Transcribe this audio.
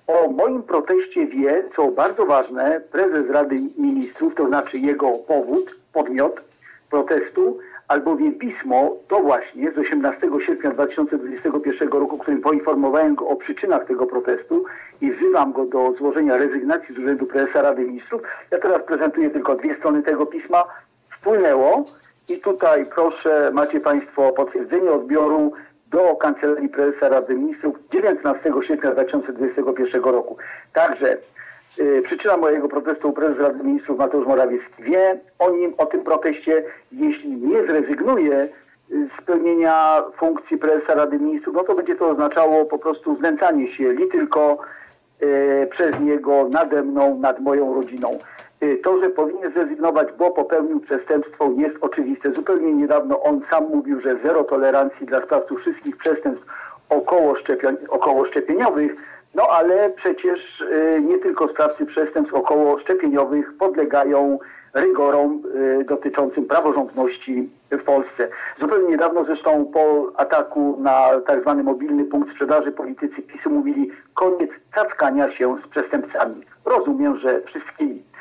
O moim proteście wie, co bardzo ważne, prezes Rady Ministrów, to znaczy jego podmiot protestu, albowiem pismo, to właśnie z 18 sierpnia 2021 roku, którym poinformowałem go o przyczynach tego protestu i wzywam go do złożenia rezygnacji z urzędu prezesa Rady Ministrów. Ja teraz prezentuję tylko 2 strony tego pisma. Wpłynęło i tutaj proszę, macie Państwo potwierdzenie odbioru do Kancelarii Prezesa Rady Ministrów 19 sierpnia 2021 roku. Także przyczyna mojego protestu prezes Rady Ministrów Mateusz Morawiecki wie o nim, o tym proteście. Jeśli nie zrezygnuje z pełnienia funkcji prezesa Rady Ministrów, no to będzie to oznaczało po prostu znęcanie się li tylko przez niego nade mną, nad moją rodziną. To, że powinien zrezygnować, bo popełnił przestępstwo, jest oczywiste. Zupełnie niedawno on sam mówił, że zero tolerancji dla sprawców wszystkich przestępstw okołoszczepieniowych, no ale przecież nie tylko sprawcy przestępstw okołoszczepieniowych podlegają rygorom dotyczącym praworządności w Polsce. Zupełnie niedawno zresztą po ataku na tak zwany mobilny punkt sprzedaży politycy PiS-u mówili: koniec cackania się z przestępcami. Rozumiem, że wszystkimi.